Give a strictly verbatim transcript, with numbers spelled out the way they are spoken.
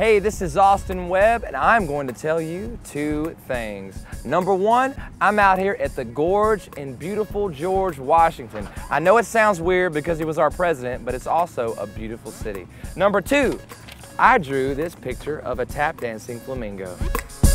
Hey, this is Austin Webb, and I'm going to tell you two things. Number one, I'm out here at the Gorge in beautiful George, Washington. I know it sounds weird because he was our president, but it's also a beautiful city. Number two, I drew this picture of a tap dancing flamingo.